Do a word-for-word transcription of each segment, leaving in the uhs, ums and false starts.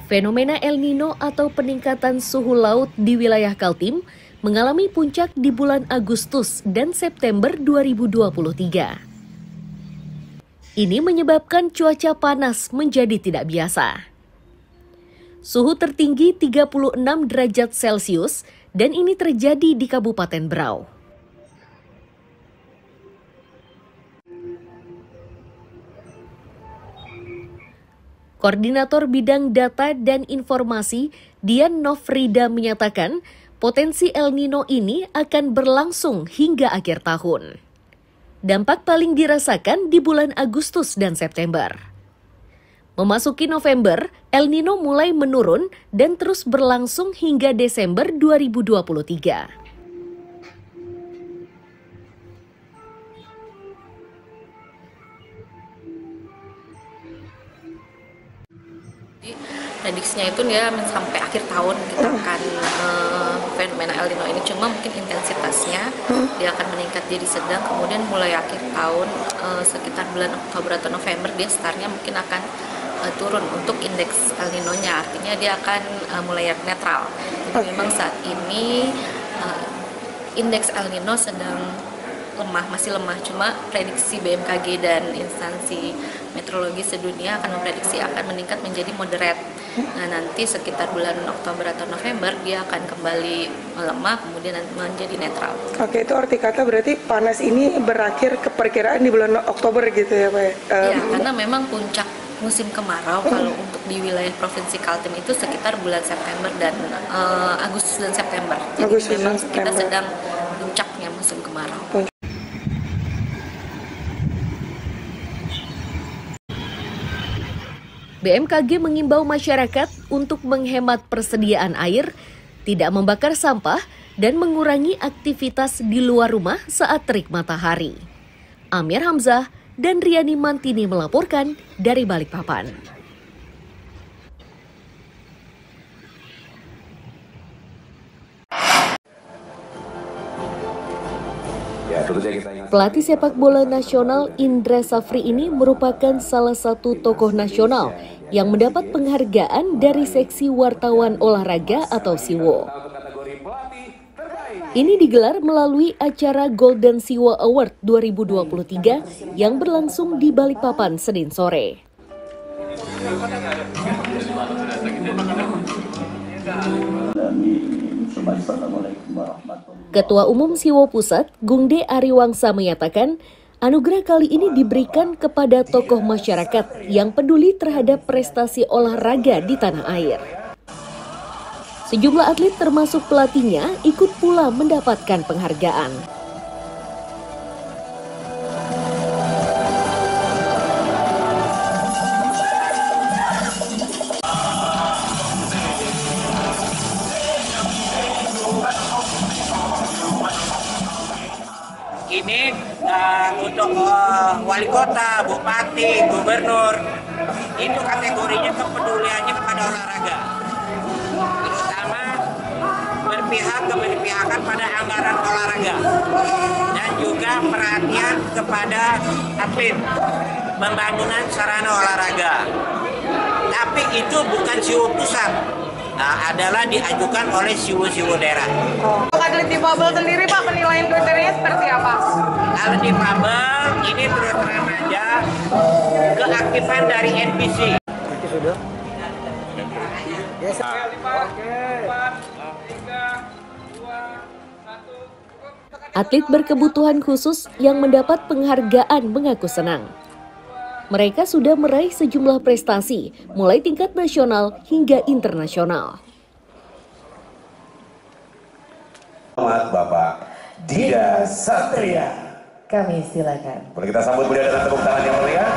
Fenomena El Nino atau peningkatan suhu laut di wilayah Kaltim mengalami puncak di bulan Agustus dan September dua ribu dua puluh tiga. Ini menyebabkan cuaca panas menjadi tidak biasa. Suhu tertinggi tiga puluh enam derajat Celcius dan ini terjadi di Kabupaten Berau. Koordinator Bidang Data dan Informasi Dian Nofrida menyatakan potensi El Nino ini akan berlangsung hingga akhir tahun. Dampak paling dirasakan di bulan Agustus dan September. Memasuki November, El Nino mulai menurun dan terus berlangsung hingga Desember dua ribu dua puluh tiga. Prediksinya itu dia sampai akhir tahun kita akan uh, fenomena El Nino ini, cuma mungkin intensitasnya dia akan meningkat jadi sedang, kemudian mulai akhir tahun uh, sekitar bulan Oktober atau November dia startnya mungkin akan uh, turun untuk indeks El Nino-nya, artinya dia akan uh, mulai netral. Jadi memang saat ini uh, indeks El Nino sedang lemah, masih lemah, cuma prediksi B M K G dan instansi meteorologi sedunia akan memprediksi akan meningkat menjadi moderate. Nah, nanti sekitar bulan Oktober atau November dia akan kembali melemah, kemudian menjadi netral. Oke, itu arti kata berarti panas ini berakhir keperkiraan di bulan Oktober gitu ya Pak? Iya, um, karena memang puncak musim kemarau hmm. kalau untuk di wilayah Provinsi Kaltim itu sekitar bulan September dan uh, Agustus dan September. Jadi Agustus memang September. Kita sedang puncaknya musim kemarau. Puncak. B M K G mengimbau masyarakat untuk menghemat persediaan air, tidak membakar sampah, dan mengurangi aktivitas di luar rumah saat terik matahari. Amir Hamzah dan Riani Mantini melaporkan dari Balikpapan. Pelatih sepak bola nasional Indra Safri ini merupakan salah satu tokoh nasional yang mendapat penghargaan dari Seksi Wartawan Olahraga atau Siwo. Ini digelar melalui acara Golden Siwo Award dua ribu dua puluh tiga yang berlangsung di Balikpapan Senin sore. Ketua Umum Siwo Pusat, Gungde Ariwangsa menyatakan, anugerah kali ini diberikan kepada tokoh masyarakat yang peduli terhadap prestasi olahraga di tanah air. Sejumlah atlet termasuk pelatihnya ikut pula mendapatkan penghargaan. Ini uh, untuk uh, wali kota, bupati, gubernur, itu kategorinya kepeduliannya kepada olahraga, terutama berpihak keberpihakan pada anggaran olahraga dan juga perhatian kepada atlet, pembangunan sarana olahraga. Tapi itu bukan Siwo Pusat. Nah, adalah diajukan oleh siwo-siwo daerah. Untuk atlet difabel sendiri Pak, penilaian kriterianya seperti apa? Atlet difabel ini terus remaja keaktifan dari N P C. Itu sudah. Yes. Atlet berkebutuhan khusus yang mendapat penghargaan mengaku senang. Mereka sudah meraih sejumlah prestasi, mulai tingkat nasional hingga internasional. Selamat Bapak Dida Satria. Kami silakan. Boleh kita sambut beliau dengan tepuk tangan yang meriah.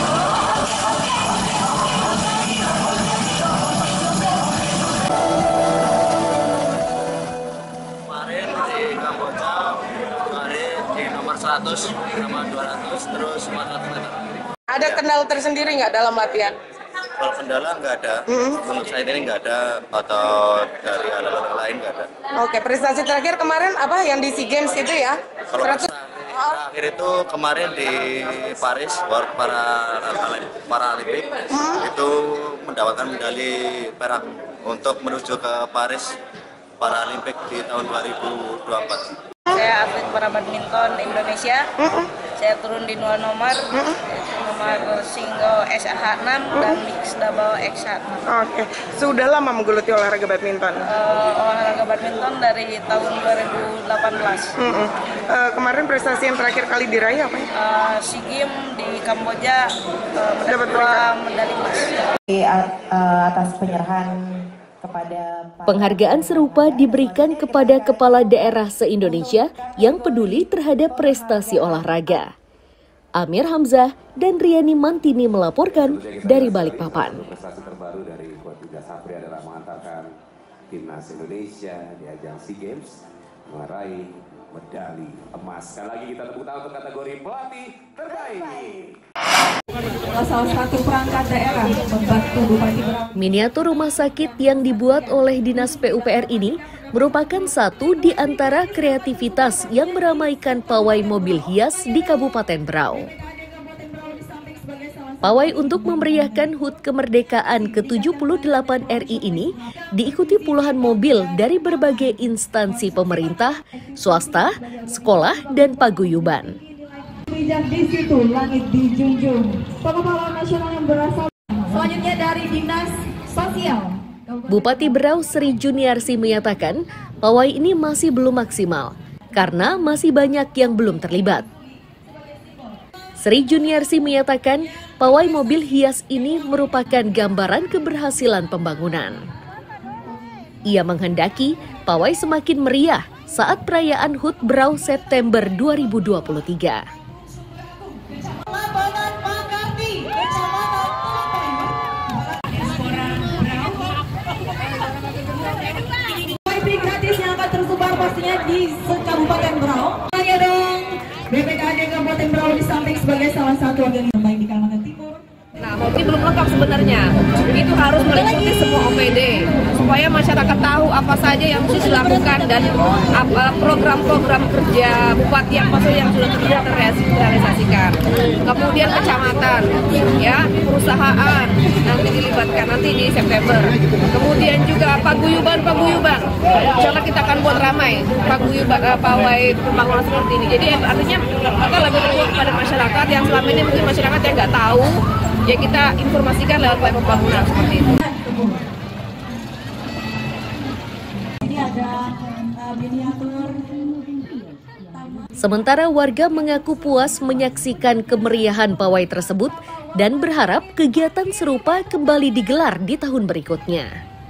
Kemarin di Kamboja, kemarin di nomor seratus, nomor dua ratus, terus empat ratus meter. Ada kendala tersendiri nggak dalam latihan? Kalau kendala nggak ada, mm-hmm. Untuk saya ini nggak ada, atau dari alat-alat lain nggak ada. Oke, prestasi terakhir kemarin apa yang di SEA Games itu ya? Kalau seratus, Terakhir itu kemarin di Paris, World para Paralimpik hmm? itu mendapatkan medali perak untuk menuju ke Paris Paralimpik di tahun dua ribu dua puluh empat. Saya atlet para badminton Indonesia. Mm-hmm. Saya turun di dua nomor, mm-hmm. nomor single S H enam mm-hmm. dan mix double X H enam. Oke, okay. Sudah lama menggeluti olahraga badminton? Uh, olahraga badminton dari tahun dua ribu delapan belas. Mm-hmm. Uh, kemarin prestasi yang terakhir kali diraih apa? Uh, SEA Games di Kamboja, uh, mendapat medali emas. Di uh, atas penyerahan Penghargaan serupa diberikan kepada kepala daerah se-Indonesia yang peduli terhadap prestasi olahraga. Amir Hamzah dan Riani Mantini melaporkan dari Balikpapan. Prestasi terbaru dari Didas Satria adalah mengantarkan timnas Indonesia di ajang SEA Games meraih medali emas. Sekali lagi kita tepuk tangan untuk kategori pelatih terbaik. Salah satu perangkat daerah membantu Bupati Berau. Miniatur rumah sakit yang dibuat oleh Dinas P U P R ini merupakan satu di antara kreativitas yang meramaikan pawai mobil hias di Kabupaten Berau. Pawai untuk memeriahkan H U T kemerdekaan ke tujuh puluh delapan R I ini diikuti puluhan mobil dari berbagai instansi pemerintah, swasta, sekolah, dan paguyuban. Bijak di situ langit dijunjung. Pahlawan nasional yang berasal selanjutnya dari Dinas Sosial. Bupati Berau Sri Juniarsi menyatakan pawai ini masih belum maksimal karena masih banyak yang belum terlibat. Sri Juniarsi menyatakan pawai mobil hias ini merupakan gambaran keberhasilan pembangunan. Ia menghendaki pawai semakin meriah saat perayaan H U T Berau September dua ribu dua puluh tiga. Gratis yang akan tersebar pastinya di Kabupaten Berau. Hanya dong B P K D Kabupaten Berau di samping sebagai salah satu organisasi terbaik di Kalimantan Timur. Nah, ini belum lengkap sebenarnya. Itu harus meliputi semua O P D supaya masyarakat tahu apa saja yang mesti dilakukan dan apa program-program kerja bupati yang maksud yang sudah terrealisasikan. Kemudian kecamatan, ya, perusahaan nanti dilibatkan nanti di September. Kemudian juga paguyuban-paguyuban. Insya kita akan buat ramai paguyuban uh, pawai pembangunan seperti ini. Jadi artinya akan lebih berpihak kepada masyarakat yang selama ini mungkin masyarakat yang nggak tahu. Ya kita informasikan lewat pawai pembangunan seperti itu. Ini ada uh, miniatur. Sementara warga mengaku puas menyaksikan kemeriahan pawai tersebut dan berharap kegiatan serupa kembali digelar di tahun berikutnya.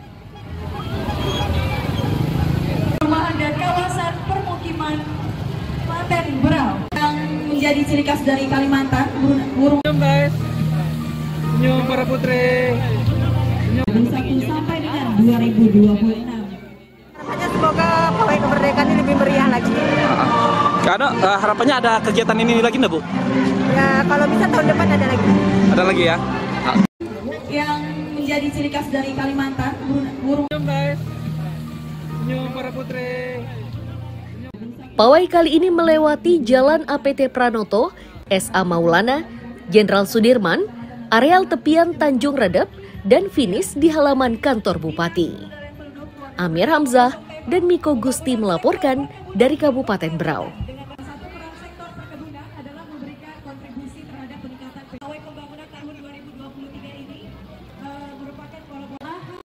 Perumahan dan kawasan permukiman Klaten Berau yang menjadi ciri khas dari Kalimantan, burung Senyum para putri. satu sampai dengan dua ribu dua puluh enam. Hanya semoga pawai kemerdekaan ini lebih meriah lagi. Ada uh, harapannya ada kegiatan ini lagi nggak, Bu? Ya kalau bisa tahun depan ada lagi. Ada lagi ya. Yang menjadi ciri khas dari Kalimantan, burung. Senyum para putri. Pawai kali ini melewati Jalan A P T Pranoto, S A Maulana, Jenderal Sudirman, areal tepian Tanjung Redep, dan finish di halaman kantor Bupati. Amir Hamzah dan Miko Gusti melaporkan dari Kabupaten Berau.